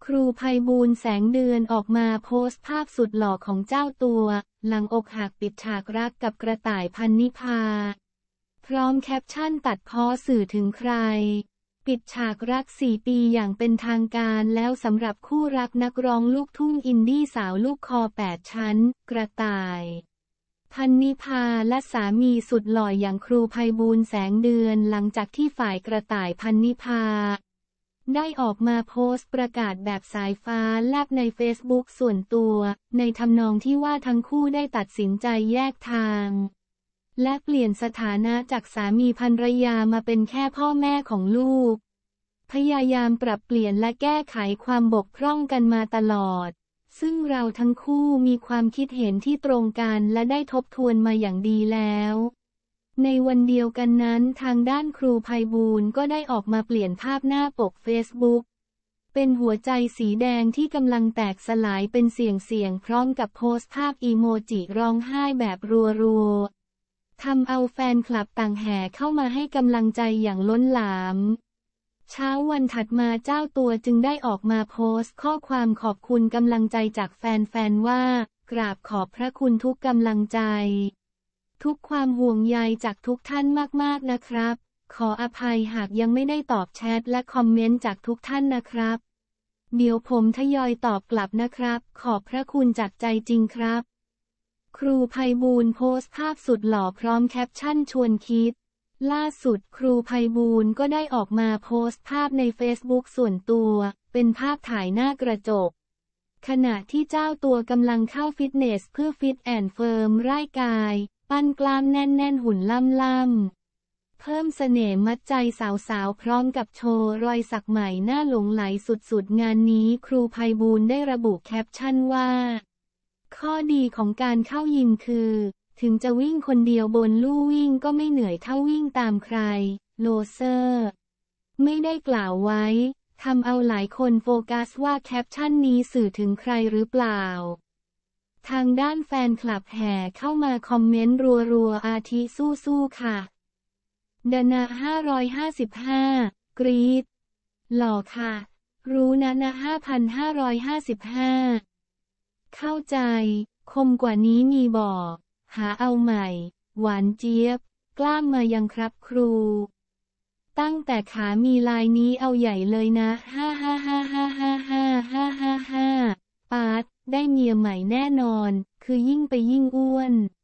ครูไพบูลย์แสงเดือนออกมาโพสต์ภาพสุดหล่อของเจ้าตัวหลังอกหักปิดฉากรักกับกระต่ายพันนิพาพร้อมแคปชั่นตัดพ้อสื่อถึงใครปิดฉากรัก4 ปีอย่างเป็นทางการแล้วสำหรับคู่รักนักร้องลูกทุ่งอินดี้สาวลูกคอ8 ชั้นกระต่ายพันนิพาและสามีสุดหล่ออย่างครูไพบูลย์แสงเดือนหลังจากที่ฝ่ายกระต่ายพันนิพาได้ออกมาโพสต์ประกาศแบบสายฟ้าแลบในเฟซบุ๊กส่วนตัวในทำนองที่ว่าทั้งคู่ได้ตัดสินใจแยกทางและเปลี่ยนสถานะจากสามีภรรยามาเป็นแค่พ่อแม่ของลูกพยายามปรับเปลี่ยนและแก้ไขความบกพร่องกันมาตลอดซึ่งเราทั้งคู่มีความคิดเห็นที่ตรงกันและได้ทบทวนมาอย่างดีแล้วในวันเดียวกันนั้นทางด้านครูไพบูลย์ก็ได้ออกมาเปลี่ยนภาพหน้าปกเฟซบุ๊กเป็นหัวใจสีแดงที่กำลังแตกสลายเป็นเสียงพร้อมกับโพสต์ภาพอีโมจิร้องไห้แบบรัวๆทำเอาแฟนคลับต่างแห่เข้ามาให้กำลังใจอย่างล้นหลามเช้าวันถัดมาเจ้าตัวจึงได้ออกมาโพสต์ข้อความขอบคุณกำลังใจจากแฟนๆว่ากราบขอบพระคุณทุกกำลังใจทุกความห่วงใยจากทุกท่านมากๆนะครับขออภัยหากยังไม่ได้ตอบแชทและคอมเมนต์จากทุกท่านนะครับเดี๋ยวผมทยอยตอบกลับนะครับขอบพระคุณจากใจจริงครับครูไพบูลย์โพสต์ภาพสุดหล่อพร้อมแคปชั่นชวนคิดล่าสุดครูไพบูลย์ก็ได้ออกมาโพสต์ภาพในเฟซบุ๊กส่วนตัวเป็นภาพถ่ายหน้ากระจกขณะที่เจ้าตัวกำลังเข้าฟิตเนสเพื่อฟิตแอนด์เฟิร์มร่างกายปั้นกล้ามแน่นๆหุ่นล่ำๆเพิ่มเสน่ห์มัดใจสาวๆพร้อมกับโชว์รอยสักใหม่หน้าหลงไหลสุดๆงานนี้ครูไพบูลย์ได้ระบุแคปชั่นว่าข้อดีของการเข้ายิมคือถึงจะวิ่งคนเดียวบนลู่วิ่งก็ไม่เหนื่อยเท่าวิ่งตามใครโลเซอร์ไม่ได้กล่าวไว้ทำเอาหลายคนโฟกัสว่าแคปชั่นนี้สื่อถึงใครหรือเปล่าทางด้านแฟนคลับแห่เข้ามาคอมเมนต์รัวๆอาทิสู้ๆค่ะดนะ555กรี๊ดหล่อค่ะรู้นะ5,555เข้าใจคมกว่านี้มีบอกหาเอาใหม่หวานเจี๊ยบกล้ามมายังครับครูตั้งแต่ขามีลายนี้เอาใหญ่เลยนะ555555555ปาร์ตได้เมียใหม่แน่นอนคือยิ่งไปยิ่งอ้วน